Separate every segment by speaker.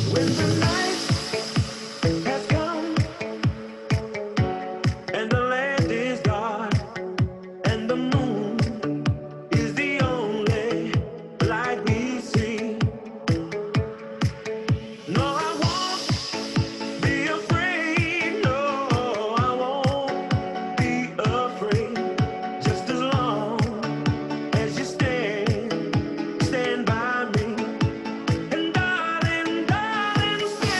Speaker 1: When the night has come and the land is dark and the moon is the only light we see. No, I won't be afraid. No, I won't be afraid. Just as long as you stand by me. And darling, darling, stay.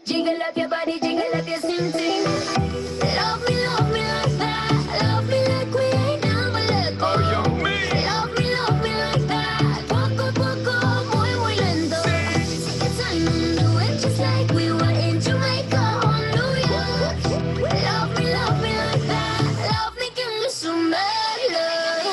Speaker 2: Jiggle up your body, jiggle up your sing sing. Love me like that. Love me like we ain't never let go.
Speaker 1: Oh, young me.
Speaker 2: Love me like that. Poco, poco, muy, muy lento. Take your time and do it just like we were in Jamaica or New York. Love me like that. Love me, give me some bad love.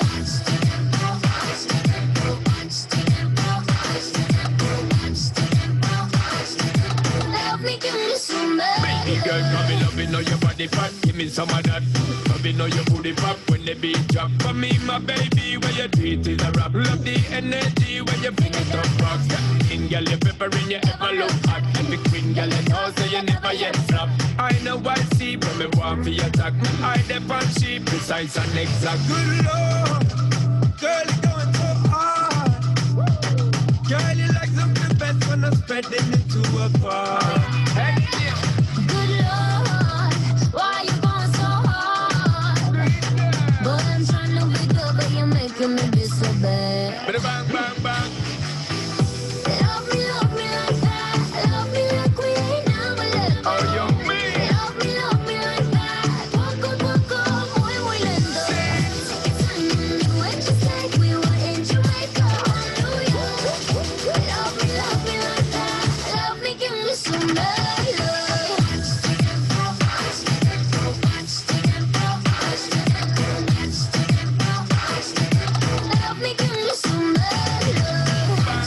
Speaker 2: Love me, give me some bad
Speaker 1: Baby girl, come me love me, know your body fat. Give me some of that. Come me know your booty pop when the beat drop. For me, my baby, when you treat it a rap. Love the energy when you bring it up rock. In girl, you peppering, you ever look hot. And the queen girl, you know, so you never yet flop. I know I see when me want for your attack. I dep on she precise and exact. Good Lord, girl, you going so hard. Girl, you like something best when I'm spreading it to a bar. Hey, yeah.
Speaker 2: Good Lord, why you going so hard? But I'm trying to be good, but you're making me be so bad.
Speaker 1: Bang, bang, bang.
Speaker 2: Love me like that. Love me like we ain't never let go.
Speaker 1: Oh, young me.
Speaker 2: Love me like that. Poco, poco, muy, muy lento. Take your time and do it just like we were in Jamaica or New York. Love me like that. Love me, give me some bad love. Love me, give me some bad love.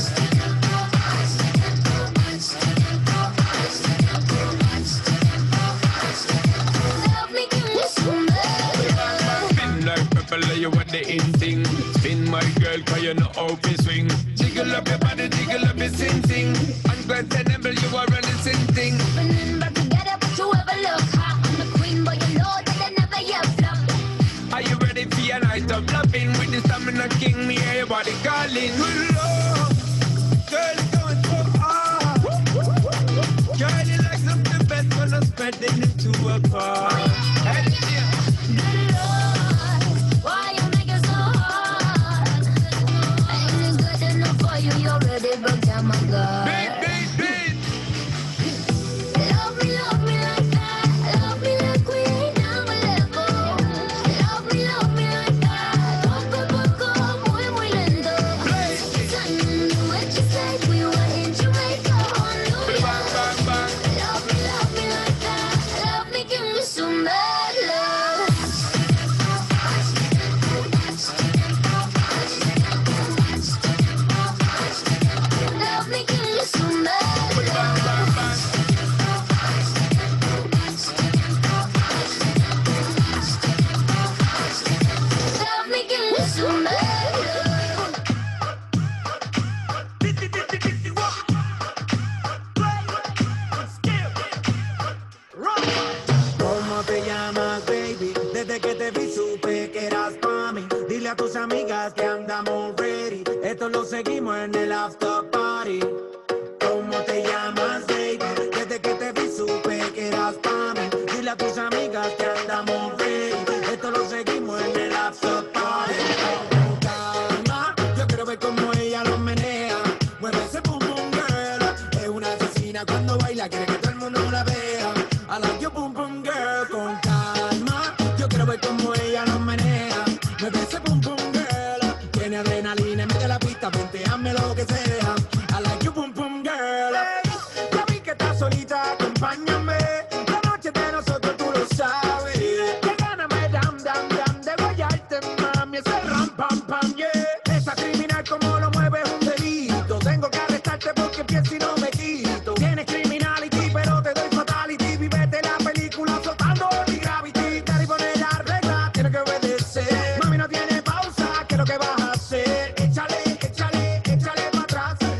Speaker 2: Love me, give me some bad love.
Speaker 1: Spin like purple, you want the in thing. Spin my girl, cause you know how to swing. Jiggle up your body, jiggle up your sing sing. Unquestionable, you are running sing thing.
Speaker 2: Running back together, but you ever look hot. I'm the queen, but you know that I never yet flop.
Speaker 1: Are you ready for your night of loving? With the stamina king, me hear your body calling. Good Lord, girl, you going so hard. Girl, you like something best when I'm spreading it to a bar. Hey, yeah.
Speaker 2: Good Lord, why you make it so hard? Ain't it good enough for you? You already broke down my guard.
Speaker 1: Beat, beat, beat.
Speaker 2: Love me like that. Love me like we ain't never let go. Love me like that. Poco, poco, muy, muy lento. Take your time and do it just like we were in Jamaica or New
Speaker 1: Bang,
Speaker 2: York.
Speaker 1: bang, bang.
Speaker 2: Love me like that. Love me, give me some bad love. Love me, give me some bad
Speaker 1: Bang,
Speaker 2: love.
Speaker 1: bang, bang.
Speaker 2: Love me, give me some bad love.
Speaker 3: ¿Cómo te llamas, baby? Desde que te vi supe que eras pa' mí. Dile a tus amigas que andamos ready. Esto lo seguimos en el after party. ¿Cómo te llamas, baby? Desde que te vi supe que eras pa' mí. Dile a tus amigas que andamos ready. Esto lo seguimos en el after party. Con calma, yo quiero ver cómo ella lo menea. Mueve ese boom boom girl. Es una asesina cuando baila, quiere que todo el mundo la vea. I like your boom boom girl. Con calma, yo quiero ver cómo ella lo menea. Mueve ese boom boom girl. Tiene adrenalina en medio de la pista, venteame lo que sea. I like your boom boom girl. Ya vi que estás solita, acompáñame. La noche de nosotros tú lo sabes. Que gana me dam dam dam de guayarte, mami. Ese ram pam pam, yeah. Esa criminal como lo mueve es un delito. Tengo que arrestarte porque pienso y no me quito. Tienes criminality, pero te doy fatality. Vivete la película flotando mi gravity. Te y poner la regla, tienes que obedecer. Mami, no tiene pausa, ¿qué es lo que vas a hacer? Échale, échale, échale para atrás.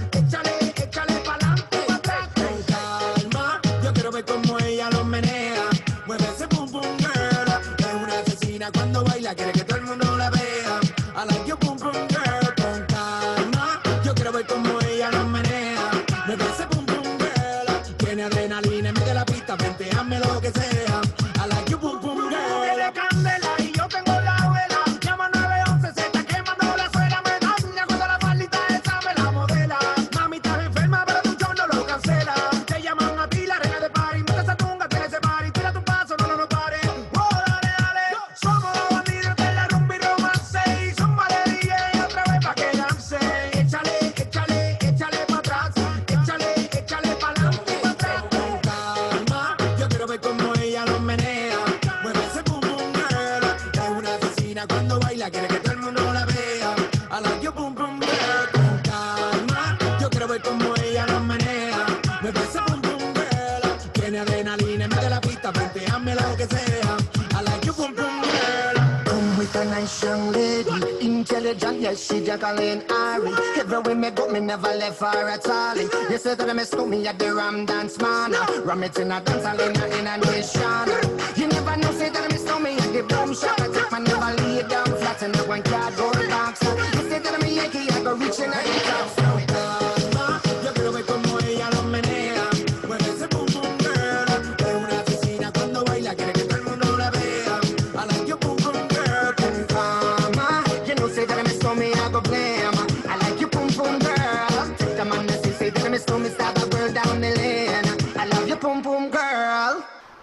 Speaker 3: strong lady, intelligent, yes, she Jacqueline Ari. Everywhere me go, me never left her at all. You say that I miss me at the Ram Dance Man. Ram it in a dance hall in a nation. You never know, say that I miss me at the boom shop. I take my never lay down flat in the one cardboard box. You say that I'm a Yankee, I go reaching out the top. So it does, yo quiero ver como ella lo menea. Mueve ese boom boom girl. Es una asesina cuando baila, quiere que todo el mundo la vea. I like your boom boom girl. Boom mama, you know say that I miss me, I go blame. I like your boom boom girl. Take the man that say that I miss me, start the world down the lane. I love your boom boom girl.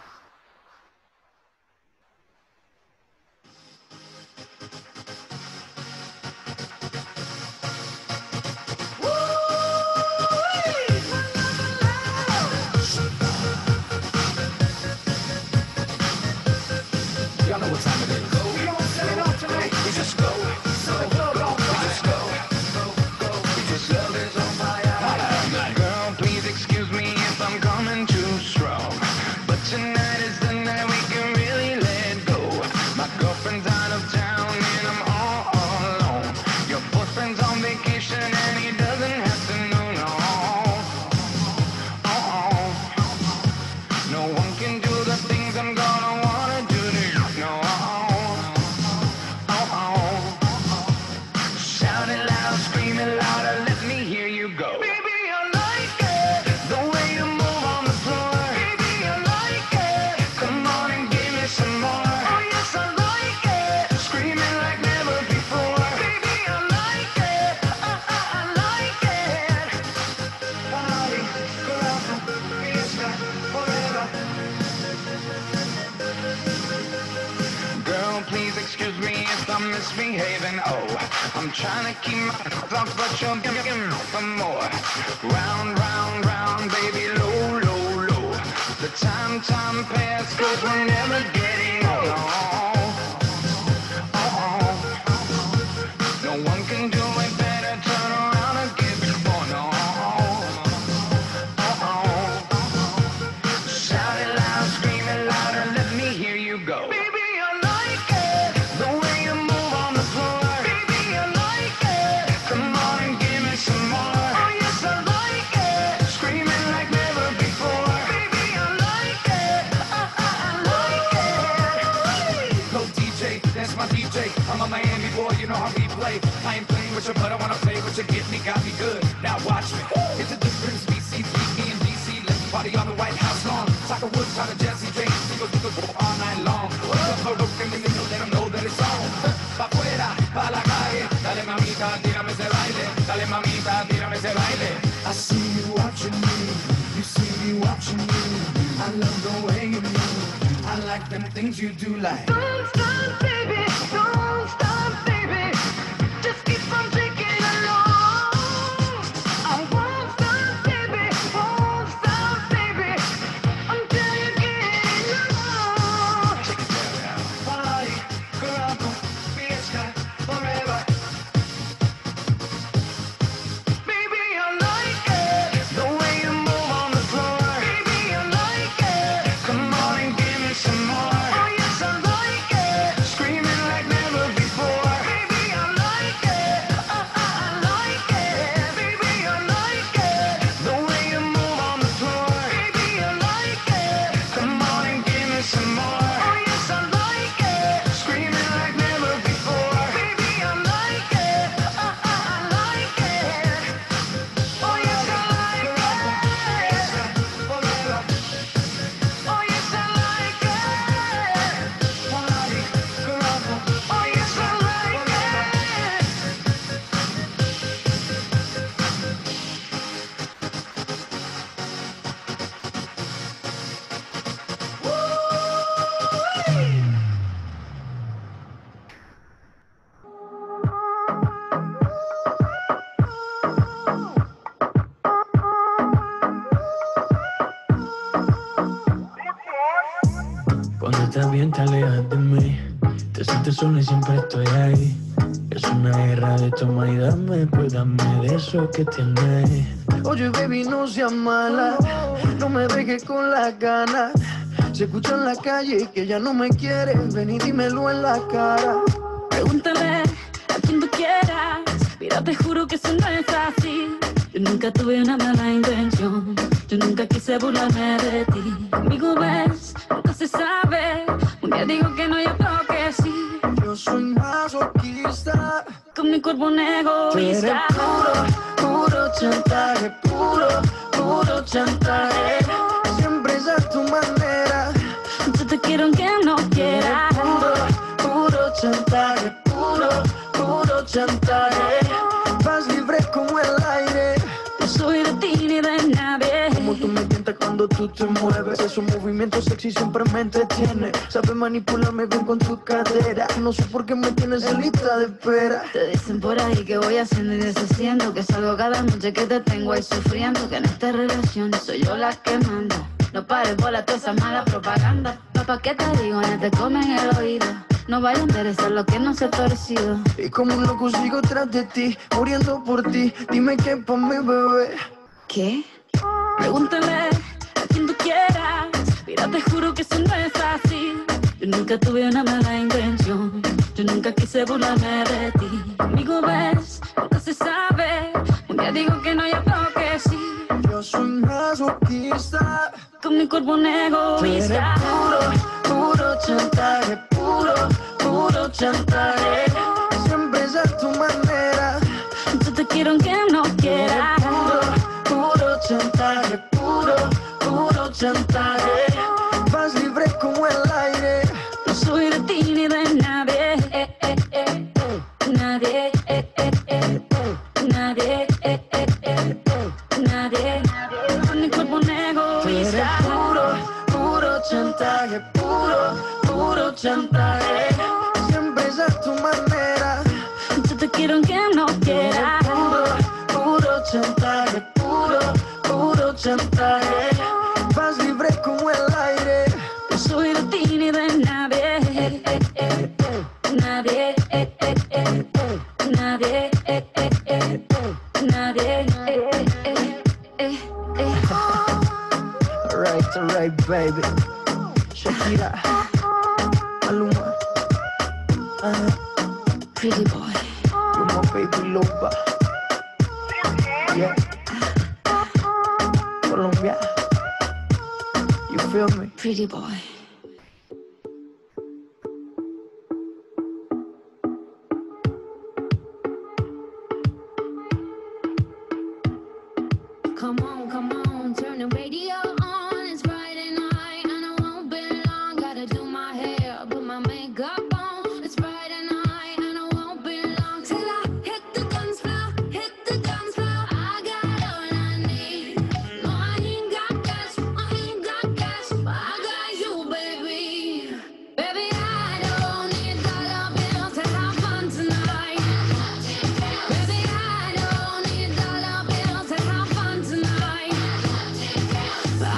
Speaker 1: Y'all know what time it is. Go. We don't set it off tonight. We just go. So go, go, we just go. Go, go. We just love is on fire.
Speaker 4: Girl, please excuse me if I'm coming too strong, but tonight is the night we can really let go. My girlfriend's out of town and I'm all alone. Your boyfriend's on vacation and he doesn't have to know, no. No one can do the things I'm gonna wanna do to you, no. Shout it loud, scream it louder, let me hear you go. Baby, I like it, the way you move on the floor. Baby, I like it, come on and give me some more. Oh yes, I like it, screaming like never before. Baby, I like it, I like it. Party, corazón, fiesta, forever. Girl, please excuse me if I'm misbehaving. Oh, I'm trying to keep my thoughts, but you're giving me some more. Round, round, round, baby, low, low, low. The time pass, 'cause we're never getting old. No one can do it better, turn around and give it more, no. Shout it loud, scream it louder, let me hear you go. Baby, I like it, the way you move on the floor. Baby, I like it, come on and give me some more. Oh yes, I like it, screaming like never before. Baby, I like it, I like it.
Speaker 1: Go DJ, that's my DJ. I'm a Miami boy, you know how we play. I ain't playing with you, but I wanna play with you. Get me, got me good. Now watch me. It's a difference, BC, me and DC. Let's party on the White House lawn. Tiger Woods, Tyler, Jesse, James, Eagles, all night long. Broken in the middle, let them know that it's on. Pa' fuera, pa' la calle. Dale mamita, tírame ese baile. Dale mamita, tírame ese baile. I see you watching me, you see me watching you. I love the way you move. I like them things you do like.
Speaker 4: Don't stop, baby, don't stop, baby. Just keep on taking along. I won't stop, baby, won't stop, baby, until you get enough.
Speaker 1: Party, caramba, fiesta, forever.
Speaker 4: Baby, I like it, the way you move on the floor. Baby, I like it, come on and give me some more. Oh yes, I like it, screaming like never before. Baby, I like it, I like it. Baby, I like it, the way you move on the floor. Baby, I like it, come on and give me some more. Oh yes, I like it, screaming like never before. Baby, I like it, I like it. Oh yes, I like it.
Speaker 1: Forever.
Speaker 4: Oh yes, I like it.
Speaker 1: Party, caramba,
Speaker 4: Oh yes, I like it.
Speaker 5: Cuando estás bien te alejas de mí, te sientes sola y siempre estoy ahí. Es una guerra de toma y dame, pues dame de eso que tienes. Oye baby, no seas mala, no me dejes con las ganas. Se escucha en la calle que ya no me quieres, ven y dímelo en la cara.
Speaker 2: Pregúntale a quien tú quieras, mira, te juro que eso no es así. Yo nunca tuve una mala intención, yo nunca quise burlarme de ti. Conmigo ves, nunca se sabe, un día digo que no y otro que sí.
Speaker 3: Yo soy masoquista,
Speaker 2: Con mi cuerpo un
Speaker 3: tú eres
Speaker 2: egoísta.
Speaker 3: puro chantaje, puro chantaje. Siempre es a tu manera.
Speaker 2: Yo te quiero aunque no quieras.
Speaker 3: Puro chantaje, puro chantaje. Vas libre como el aire.
Speaker 2: No soy de ti ni de nadie.
Speaker 3: Como tú me tientas cuando tú te mueves. Esos movimientos sexy siempre me entretiene. Sabes manipularme bien con tu cadera. No sé por qué me tienes en lista de espera.
Speaker 2: Te dicen por ahí que voy haciendo y deshaciendo, que salgo cada noche que te tengo ahí sufriendo, que en esta relación soy yo la que manda. No pares bola toda esa mala propaganda. Papá, ¿qué te digo? No te comen el oído. No vaya a interesar lo que no se ha torcido.
Speaker 3: Y como un loco sigo tras de ti, muriendo por ti. Dime qué pa' mi bebé.
Speaker 2: ¿Qué? Pregúntale a quien tú quieras. Mira, te juro que eso no es así. Yo nunca tuve una mala intención, yo nunca quise burlarme de ti. Conmigo ves, nunca se sabe, un día digo que no y otro que sí.
Speaker 3: Yo soy masoquista,
Speaker 2: Con mi cuerpo un
Speaker 3: tú eres
Speaker 2: egoísta.
Speaker 3: puro chantaje, puro chantaje. Siempre es a tu manera.
Speaker 2: Yo te quiero aunque no quieras.
Speaker 3: Puro chantaje, puro chantaje. Vas libre como el aire.
Speaker 2: No soy de ti ni de nadie. Nadie. Nadie. Nadie. Con mi cuerpo un
Speaker 3: Tú eres
Speaker 2: egoísta.
Speaker 3: puro chantaje, puro chantaje. Siempre es a tu manera.
Speaker 2: Yo te quiero aunque no quieras.
Speaker 3: Puro chantaje, puro chantaje. Vas libre como el aire.
Speaker 2: No soy de ti ni de nadie. Nadie. Nadie. Nadie.
Speaker 3: Alright, baby. Shakira, Maluma,
Speaker 2: Pretty boy.
Speaker 3: you're my baby lover. Yeah. Colombia, you feel me?
Speaker 2: Pretty boy. Come on, turn the radio on. It's Friday night and I won't be long. Gotta do my hair, put my makeup on. It's Friday night and I won't be long till I hit the dance floor, hit the dance floor. I got all I need. No, I ain't got cash, but I got you, baby. Baby, I don't need dollar bills to have fun tonight. Baby, I don't need dollar bills to have fun tonight.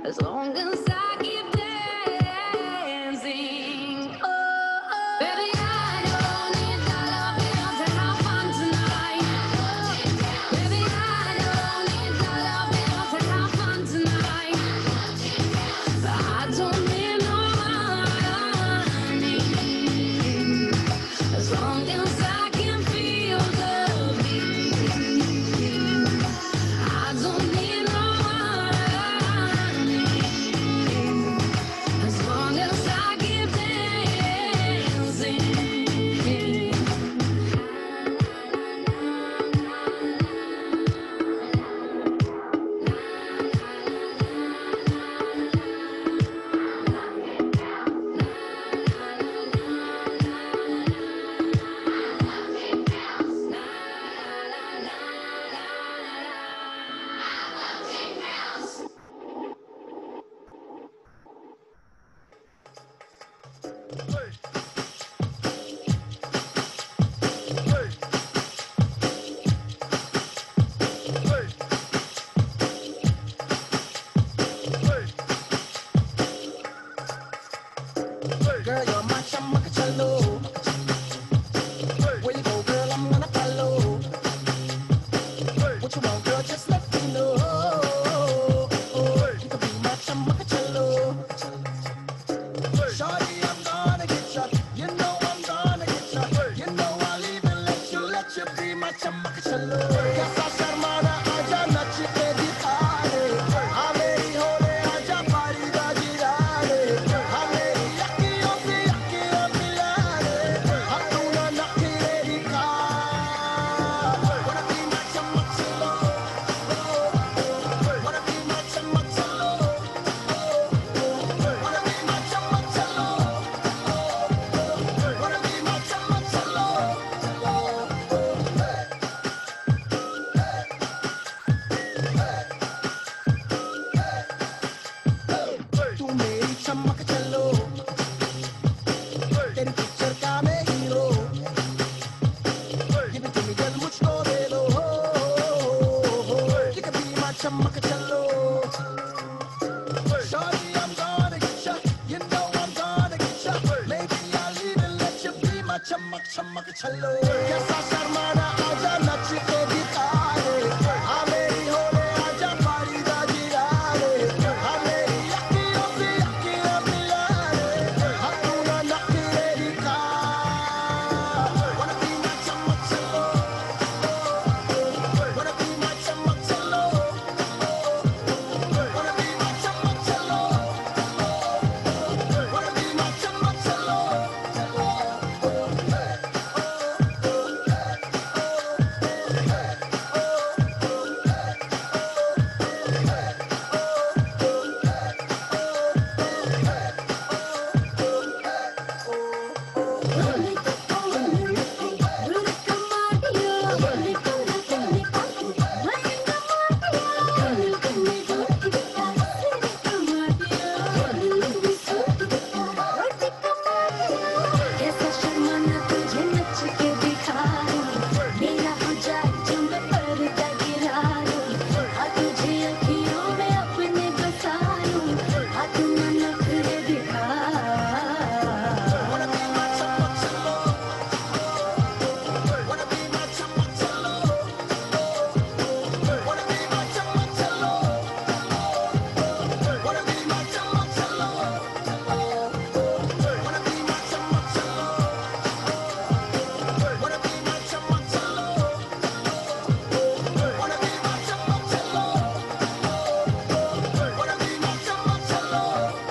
Speaker 2: as long as I keep dancing. Oh, baby, I don't need dollar bills to have fun tonight. Baby, I don't need dollar bills to have fun tonight. I don't need no money as long as I can feel the beat. I don't need no money as long as I keep dancing.
Speaker 6: Girl, you're my chamakachalo. Where you go, girl, I'm gonna follow. What you want, girl, just let me know. You can be my chamakachalo. Shorty, I'm gonna get ya. You know I'm gonna get ya. You know I'll even let you be my chamakachalo. Kasa sharmana aja nachi ke dikhane. Hameri hole aja pari da jirane. Hameri yakkiyon se yakkiyon milane. Hatuna nakhire dikha. Wanna be my chamakachalo. Wanna be my chamakachalo. Wanna be my chamakachalo. Wanna be my chamakachalo. तू मेरी चमक चलो तेरी पिक्चर का मैं हीरो ये भी तुम्हें दिल मुझको दे दो ये कभी मैं चमक चलो Shorty, I'm gonna get ya. You know I'm gonna get ya. Maybe I'll even let you be my chamak chamak chalo. कैसा शर्माना आजा नच के दिखाए. हाँ मेरी होले आजा पारी दा जिराए. हाँ मेरी यक्कियों से यक्कियाँ मिलाए. हाँ तू ना नखरे दिखा. Wanna be my chamak chalo. Wanna be my chamak chalo. Wanna be my chamak chalo. Wanna be my chamak chalo.
Speaker 2: कैसा शर्माना तुझे नच के दिखा दूं. मेरा हो जाए जो मैं पर्दा गिरा दूं. हाँ तुझे अखियों में अपने बसा लूं. हाँ तू ना नखरे दिखा.
Speaker 6: Wanna be my chamak chalo. Wanna be my chamak chalo. Wanna be my chamak chalo. Wanna be my chamak chalo. Wanna be my chamak chalo. Wanna be my chamak chalo. Wanna be my chamak chalo. Wanna be my chamak chalo.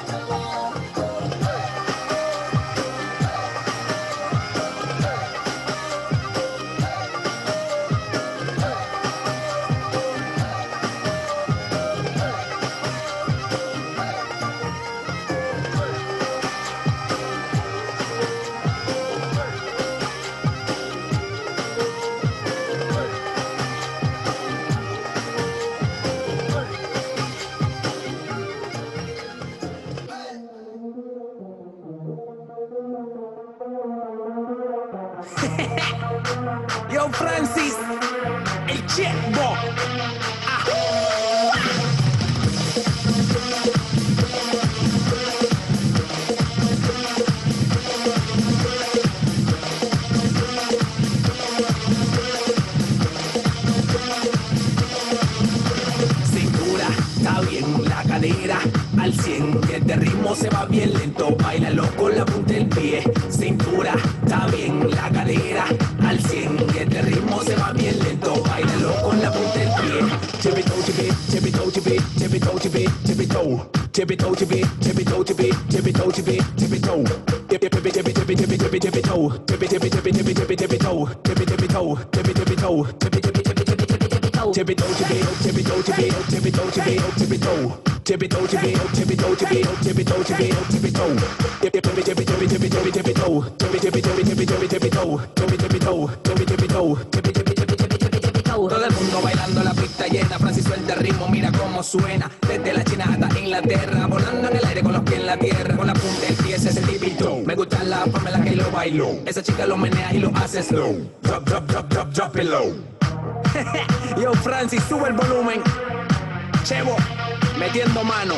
Speaker 7: Yo, Francis, el checkbook. al 100. Que este ritmo se va bien lento, bailalo con la punta del pie. Cintura, está bien, la cadera al 100. Que este ritmo se va bien lento, bailalo con la punta del pie. Tippy toe, tippy, tippy toe, tippy, tippy toe, tippy, tippy toe. Tippy toe, tippy, tippy toe, tippy, tippy toe, tippy, tippy toe. Tippy, tippy, tippy, tippy, tippy, tippy, tippy toe. Tippy, tippy, tippy, tippy, tippy, tippy toe. Tippy, tippy toe, tippy, tippy toe. Tippy, tippy, tippy, tippy, tippy toe. Tippy toe, tippy, tippy toe, tippy, tippy toe, tippy, tippy toe. Tippy toe, tippy, tippy toe, tippy, tippy toe, tippy, tippy toe. Tippy, tippy, tippy, tippy, tippy, tippy, tippy toe. Tippy, tippy, tippy, tippy, tippy, tippy toe. Tippy, tippy toe, tippy, tippy toe. Tippy, tippy, tippy, tippy, tippy, tippy toe. Todo el mundo bailando, la pista llena. Francis suelta el ritmo, mira cómo suena. Desde la China hasta Inglaterra, volando en el aire con los pies en la tierra. Con la punta del pie ese tippy toe. Me gusta la forma en la que lo bailo. Esa chica lo menea y lo hace slow. Drop, drop, drop, drop, drop it low. Yo, Francis, sube el volumen. Chevo, metiendo mano.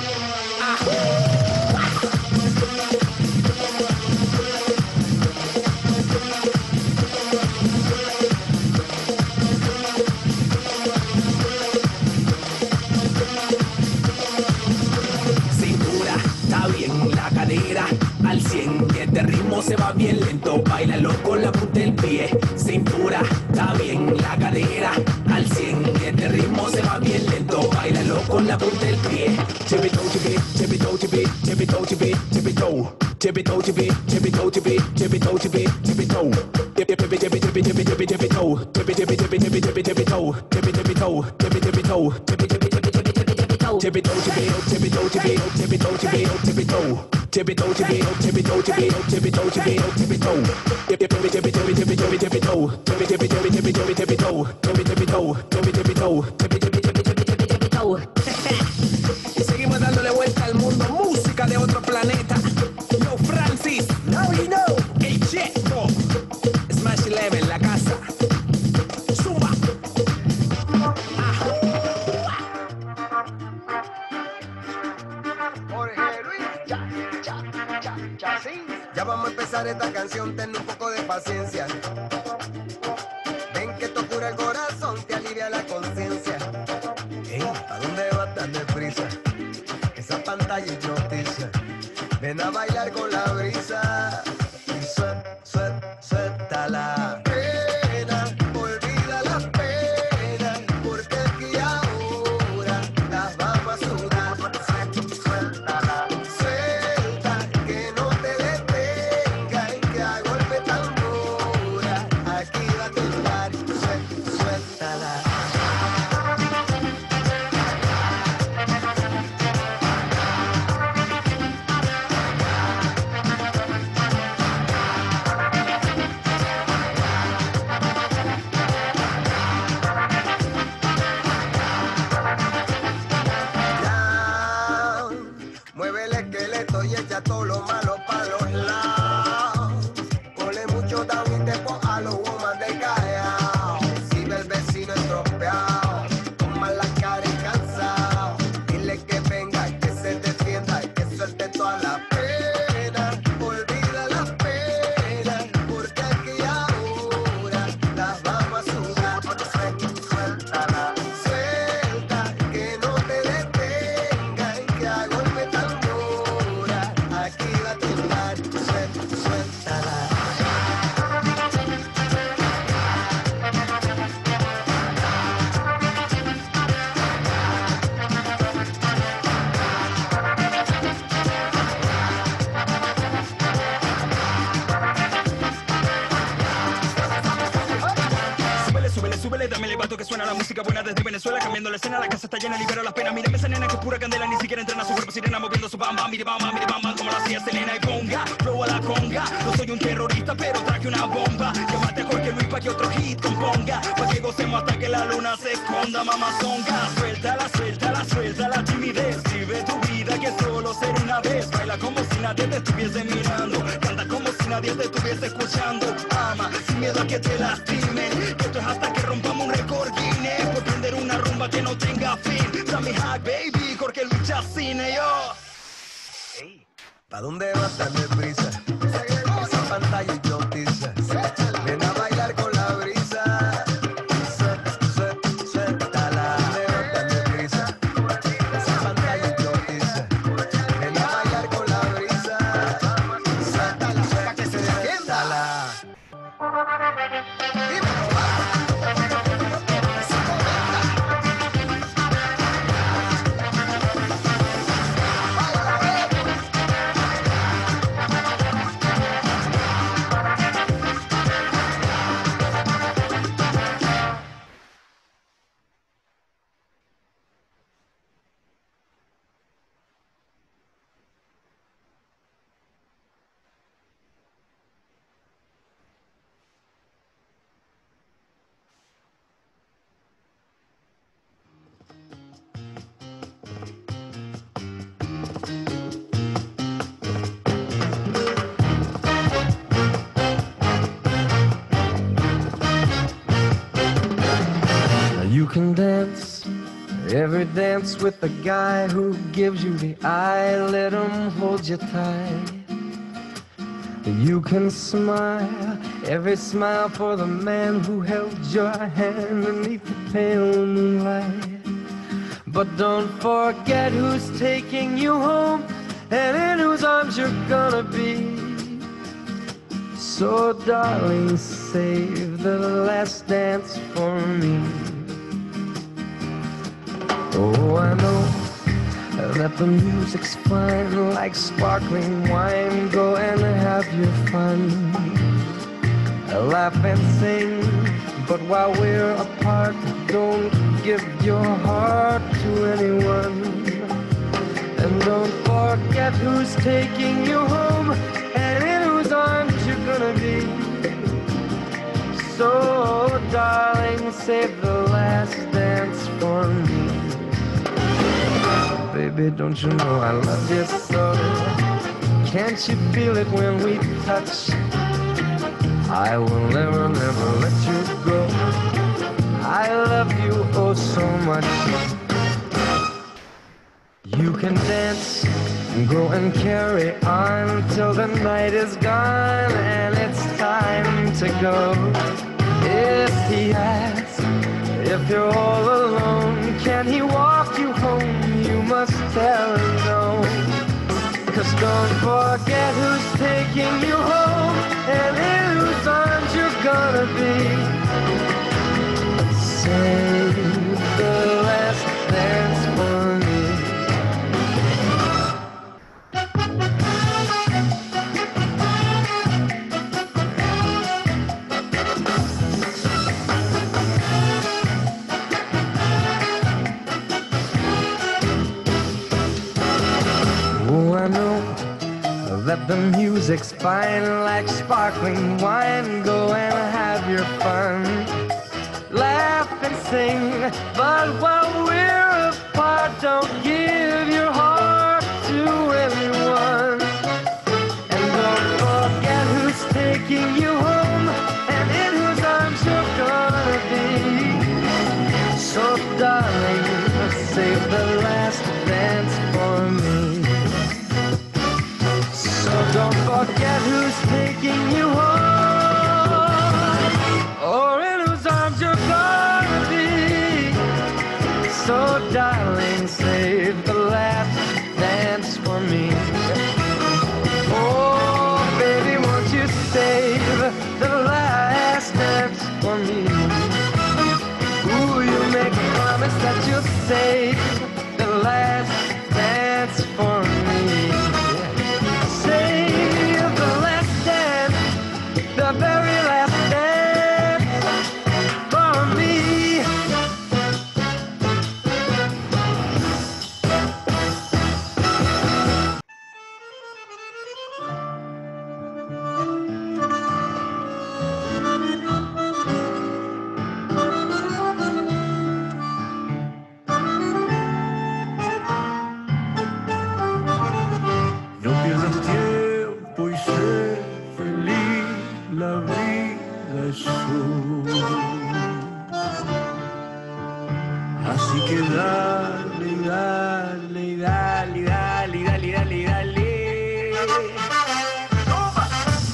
Speaker 7: Cintura, está bien, la cadera al 100. Que este ritmo se va bien lento, bailalo con la punta del pie. Cintura, está bien, la cadera al 100. Que este ritmo se va bien lento, bailalo con la punta del pie. Tippy toe, tippy, tippy toe, tippy, tippy toe, tippy, tippy toe. Tippy toe, tippy, tippy toe, tippy, tippy toe, tippy, tippy toe. Tippy, tippy, tippy, tippy, tippy, tippy, tippy toe. Tippy, tippy, tippy, tippy, tippy, tippy toe. Tippy, tippy toe, tippy, tippy toe. Tippy, tippy, tippy, tippy, tippy, tippy toe. Tippy toe, tippy, tippy toe, tippy, tippy toe, tippy, tippy toe. Tippy toe, tippy, tippy toe, tippy, tippy toe, tippy, tippy toe. Tippy, tippy, tippy, tippy, tippy, tippy, tippy toe. Tippy, tippy, tippy, tippy, tippy, tippy toe. Tippy, tippy toe, tippy, tippy toe. Tippy, tippy, tippy, tippy, tippy, tippy toe. Y seguimos dándole vuelta al mundo, música de otro planeta. Yo, Francis, now you know. Hey, Checo, Smash 11, la casa. Zumba.
Speaker 6: Jorge Luis, sí. Ya vamos a empezar esta canción, ten un poco de paciencia. Ven que esto cura el corazón, te alivia la conciencia. Ey, ¿a dónde vas tan deprisa? Esa pantalla hipnotiza. Ven a bailar con la brisa. Y suéltala. Pena, olvida las penas, porque aquí ahora las vamos a sudar. Suéltala. Suelta, que no te detenga y que a golpe tambora aquí va a temblar. Suéltala. Mueve el esqueleto y echa todo lo malo para los lados. Ponle mucho down y te a los woman de callao. Si ve el vecino estropeado, toma la cara y cansado. Dile que venga y que se defienda y que suelte toda la pena. Olvida las penas, porque aquí ahora las vamos a sudar. Suéltala. Suelta, que no te detenga y que a golpe tambora aquí va a temblar. Suéltala.
Speaker 8: Súbele, súbele, súbele, dame el vato que suena la música buena desde Venezuela, cambiando la escena, la casa está llena, libero las penas. Mírame esa nena que es pura candela, ni siquiera entrena su cuerpo, sirena moviendo su bam bam, mire bam bam, como lo hacía Selena y ponga, flow a la conga. No soy un terrorista, pero traje una bomba. Llámate a Jorge Luis pa' que otro hit componga, pa' que gocemos hasta que la luna se esconda, mamazonga. Suéltala, suéltala, suéltala, timidez. Vive tu vida que solo será una vez. Baila como si nadie te estuviese mirando, canta como si nadie te estuviese escuchando. Ama, sin miedo a que te lastime, que esto es hasta que rompamos un récord Guinness, por prender una rumba que no tenga fin. Sammy Hack, baby, Jorge Luis Chacine, yo.
Speaker 6: Ey, ¿pa' dónde vas tan deprisa? Esa pantalla hipnotiza. Ven a bailar con la brisa. Suéltala. ¿Dónde vas tan deprisa? Esa pantalla hipnotiza.
Speaker 9: Every dance with the guy who gives you the eye, let him hold you tight. You can smile, every smile for the man who held your hand beneath the pale moonlight. But don't forget who's taking you home and in whose arms you're gonna be. So darling, save the last dance for me. Oh, I know that the music's fine, like sparkling wine. Go and have your fun, laugh and sing. But while we're apart, don't give your heart to anyone. And don't forget who's taking you home and in whose arms you're gonna be. So, darling, save the last dance for me. Baby, don't you know I love you so? Can't you feel it when we touch? I will never, never let you go. I love you oh so much. You can dance, go and carry on till the night is gone and it's time to go. If he asks if you're all alone, can he walk you home? You must tell him no. 'Cause don't forget who's taking you home and in whose arms you're gonna be. Save the last dance for me. Oh, I know that the music's fine, like sparkling wine. Go and have your fun, laugh and sing. But while we're apart, don't give your heart to anyone. And don't forget who's taking you home and in whose arms you're gonna be. So darling, save the last dance for me. So don't forget who's taking you home or in whose arms you're gonna be. So darling, save the last dance for me. Oh baby, won't you save the last dance for me? Ooh, you make a promise that you'll save the last dance for me. Save the last dance, the very last dance for me.
Speaker 5: No pierdas tiempo y sé feliz, la vida es solo. Así que dale, dale, dale, dale, dale, dale, dale. ¡Toma!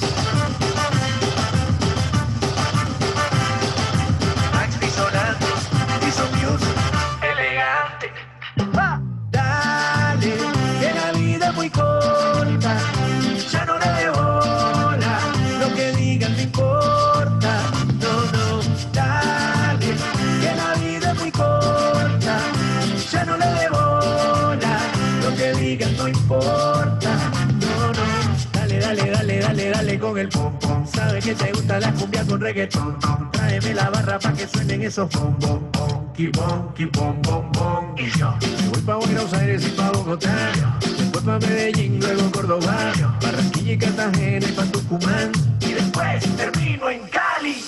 Speaker 5: Max disonante, disonioso, elegante. ¡Va! Dale, que la vida es muy corta, ya no le dé bola, lo que digan no importa, no, no, dale, que la vida es muy corta, ya no le dé bola, lo que digan no importa, no, no, dale, dale, dale, dale, dale con el pom pom, sabe que te gusta la cumbia con reggaetón, tráeme la barra pa' que suenen esos bom bom bom, bom bom bom, y yo me voy pa' Buenos Aires y pa' Bogotá, después pa' Medellín, luego Córdoba, Barranquilla y Cartagena y pa' Tucumán, y después termino en Cali.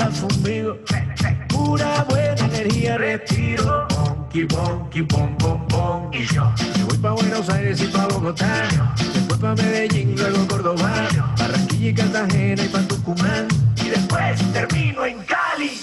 Speaker 5: la fumigo. Pura buena energía respiro. Bonky, bonky, bom, bom, bom. Y yo me voy pa' Buenos Aires y pa' Bogotá. Después pa' Medellín, luego Córdoba. Barranquilla y Cartagena y pa' Tucumán. Y después termino en Cali.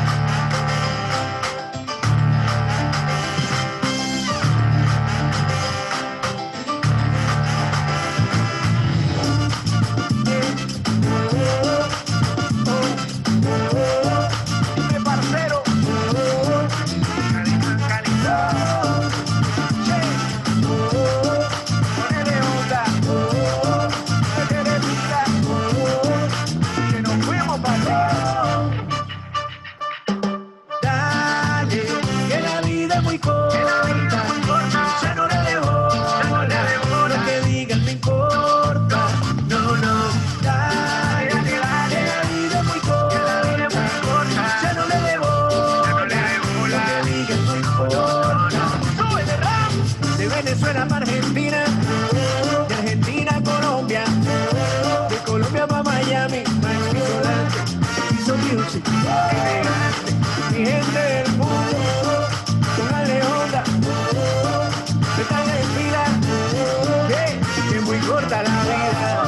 Speaker 5: Mi gente del mundo, póngale onda, están en fila, que es muy corta la vida.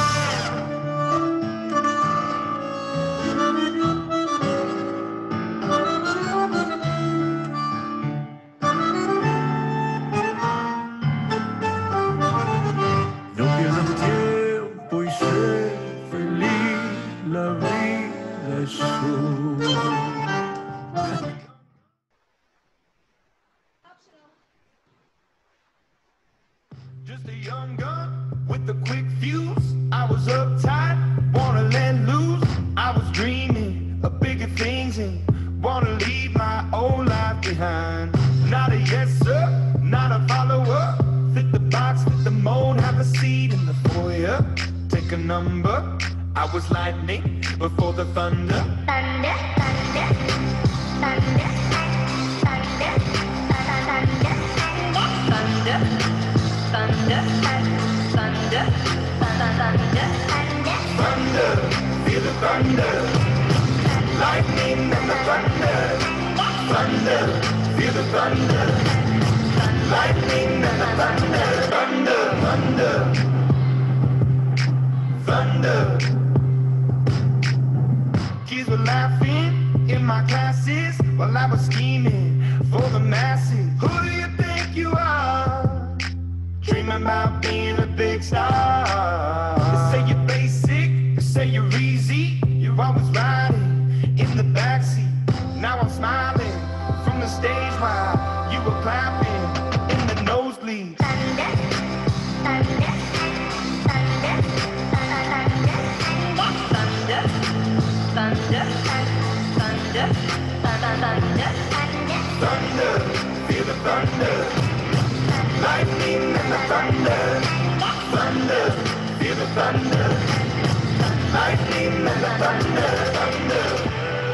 Speaker 5: No pierdas tiempo y sé feliz, la vida es su.
Speaker 3: Just a young gun with a quick fuse. I was uptight, wanna let loose. I was dreaming of bigger things and wanna leave my old life behind. Not a yes sir, not a follower. Fit the box, fit the mold, have a seat in the foyer. Take a number. I was lightning before the thunder.
Speaker 2: Thunder, thunder, thunder, thunder, thunder, thunder, thunder, thunder,
Speaker 3: Thunder, feel the thunder. Lightning and the thunder. Thunder, feel the thunder. Lightning and the thunder. Thunder, thunder. Thunder. Kids were laughing in my classes while I was scheming for the masses. Who do you think you are? Dreaming about being a big star. They say you're basic, they say you're easy. You're always riding in the backseat. Now I'm smiling from the stage while you were clapping in the nosebleeds.
Speaker 2: thunder, thunder, thunder, thunder, thunder, thunder,
Speaker 3: Thunder, feel the thunder. Lightning and the thunder. Thunder, feel the thunder. Lightning and the thunder. Thunder.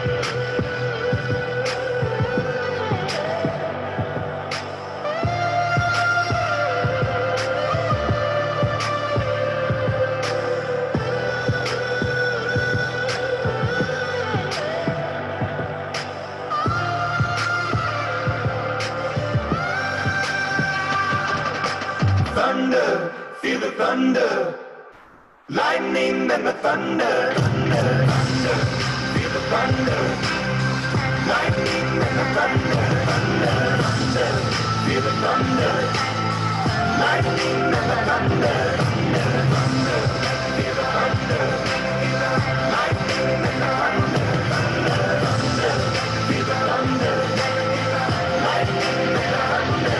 Speaker 3: Thunder, feel the thunder. Lightning and the thunder. Thunder, thunder, feel the thunder. Lightning and the thunder. Thunder, thunder, feel the thunder. Lightning and the thunder. Thunder, thunder, feel the thunder. Lightning and the thunder. Thunder, thunder, feel the thunder. Lightning and the thunder.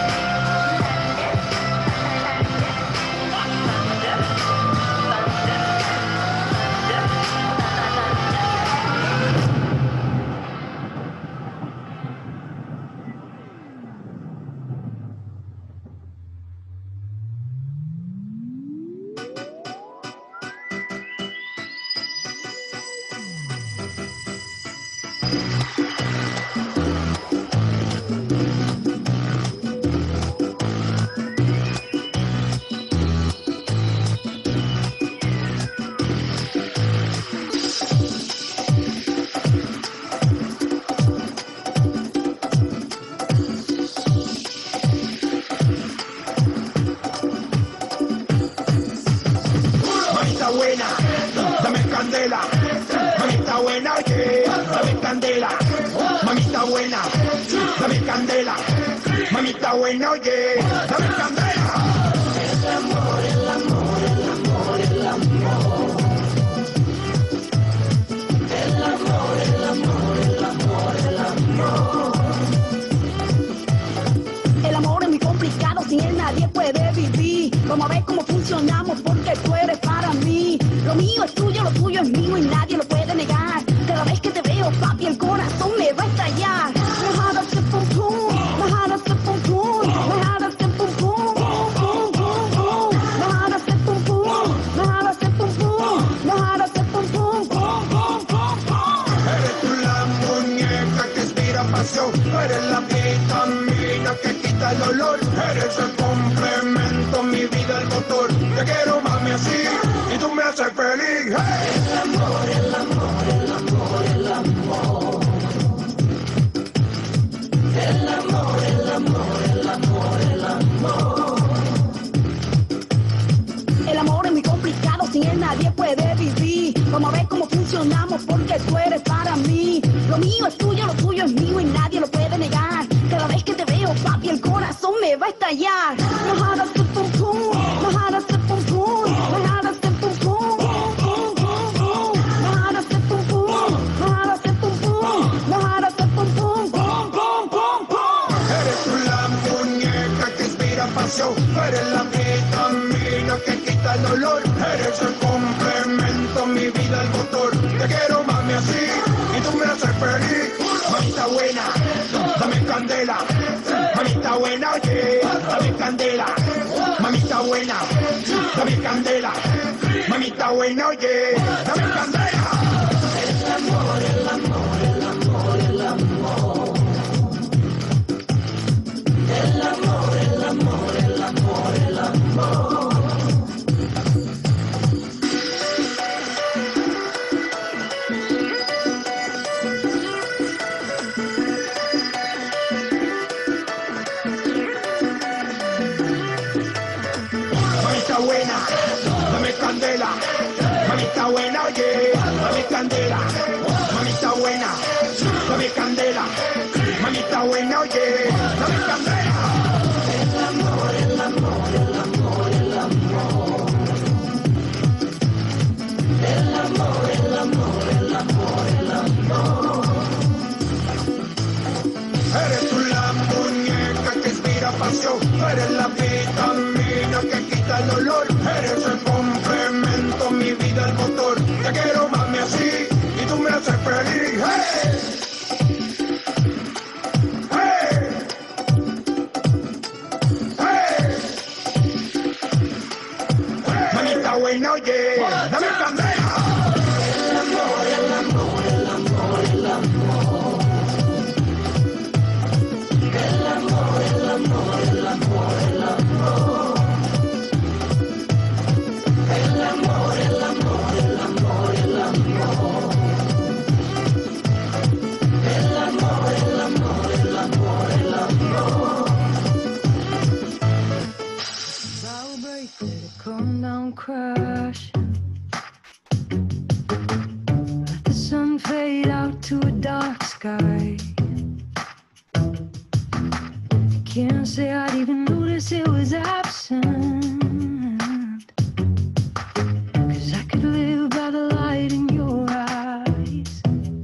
Speaker 2: thunder,
Speaker 10: Mamita buena, dame candela. Mamita buena, oye, dame candela. Mamita buena, dame candela. Mamita buena, oye, dame candela. El amor, el amor, el amor, el amor. El amor, el amor, el amor, el amor.
Speaker 11: El amor es muy complicado, sin él nadie puede vivir. Vamos a ver cómo funcionamos porque tú eres para mí. Lo mío es tuyo, lo tuyo es mío y nadie lo puede negar. Cada vez que te veo, papi, el corazón me va a estallar. My heart is pum pum, my heart is pum pum, my heart is pum pum, pum pum pum. My heart is pum pum, my heart is pum pum, my heart is pum pum, pum pum pum pum.
Speaker 10: Eres tú la muñeca que inspira pasión. Eres la vitamina que quita el dolor. Eres el complemento, mi vida, el motor. Te quiero, mami, así y tú me haces feliz. Hey. El amor, el amor, el amor, el amor. El amor, el amor, el amor, el amor.
Speaker 11: El amor es muy complicado, sin él nadie puede vivir. Vamos a ver cómo funcionamos porque tú eres para mí. Lo mío es tuyo, lo tuyo es mío y nadie lo puede negar. Cada vez que te veo, papi, el corazón me va a estallar. My heart is pum pum, my heart is pum pum, my heart is pum pum, pum pum pum. My heart is pum pum, my heart is pum pum, my heart is pum pum, pum pum pum pum.
Speaker 10: Eres tú la muñeca que inspira pasión. Eres la vitamina que quita el dolor. Eres el complemento, mi vida, el motor. Te quiero, mami, así y tú me haces feliz. Mamita buena, dame candela. Mamita buena, oye, dame candela. Mamita buena, dame candela. Mamita buena, oye, dame candela. El amor, el amor, el amor, el amor. El amor, el amor, el amor, el amor. Mamita buena, dame candela. Mamita buena, oye, dame candela. Mamita buena, dame candela. Mamita buena, oye, dame candela. El amor, el amor, el amor, el amor. El amor, el amor, el amor, el amor. Eres tú la muñeca que inspira pasión. Eres la vitamina que quita el dolor. Eres el complemento, mi vida, el motor. Te quiero, mami, así y tú me haces feliz. Hey. Hey. Hey. Mamita buena, oye, dame candela. El amor, el amor, el amor, el amor. El amor, el amor, el amor, el amor. El amor, el amor, el amor, el amor. El amor, el amor, el amor, el amor.
Speaker 5: I'll break it, come down, crash. Let the sun fade out to a dark sky. Can't say I'd even notice it was absent. 'Cause I could live by the light in your eyes.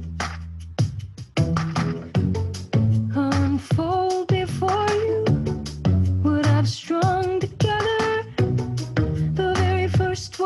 Speaker 5: Unfold before you what I've strung together. The very first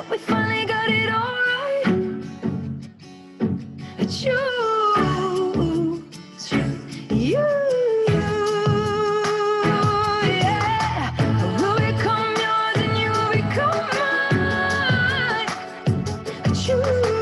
Speaker 2: We finally got it all right. Choose you. Yeah. We'll become yours and you will become mine. Choose.